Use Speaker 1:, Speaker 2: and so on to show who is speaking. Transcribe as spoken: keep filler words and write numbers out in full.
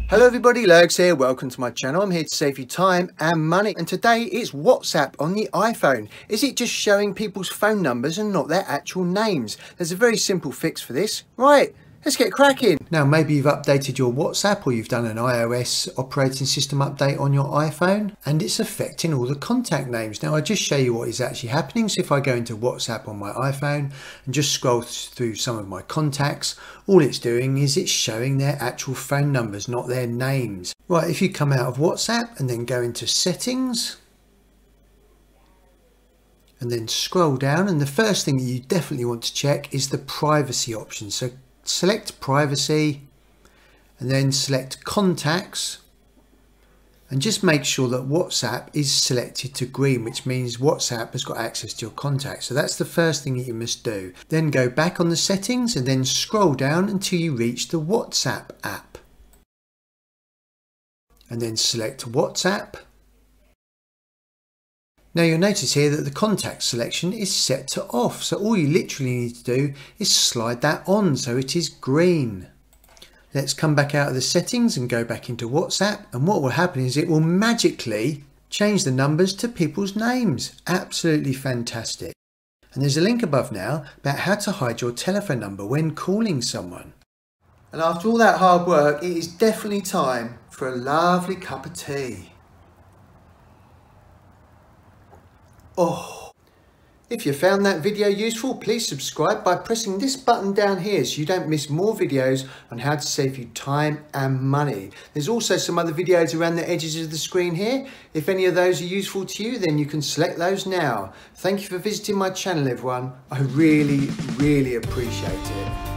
Speaker 1: Hello everybody, Lurgs here. Welcome to my channel. I'm here to save you time and money. And today it's WhatsApp on the iPhone. Is it just showing people's phone numbers and not their actual names? There's a very simple fix for this. Right, let's get cracking. Now maybe you've updated your WhatsApp or you've done an iOS operating system update on your iPhone and it's affecting all the contact names. Now I'll just show you what is actually happening. So if I go into WhatsApp on my iPhone and just scroll through some of my contacts, all it's doing is it's showing their actual phone numbers, not their names. Right, if you come out of WhatsApp and then go into settings and then scroll down, and the first thing that you definitely want to check is the privacy option. So select privacy and then select contacts and just make sure that WhatsApp is selected to green, which means WhatsApp has got access to your contacts. So that's the first thing that you must do. Then go back on the settings and then scroll down until you reach the WhatsApp app. And then select WhatsApp. Now you'll notice here that the contact selection is set to off. So all you literally need to do is slide that on so it is green. Let's come back out of the settings and go back into WhatsApp, and what will happen is it will magically change the numbers to people's names. Absolutely fantastic. And there's a link above now about how to hide your telephone number when calling someone. And after all that hard work, it is definitely time for a lovely cup of tea. Oh! If you found that video useful, please subscribe by pressing this button down here so you don't miss more videos on how to save you time and money. There's also some other videos around the edges of the screen here. If any of those are useful to you, then you can select those now. Thank you for visiting my channel, everyone. I really, really appreciate it.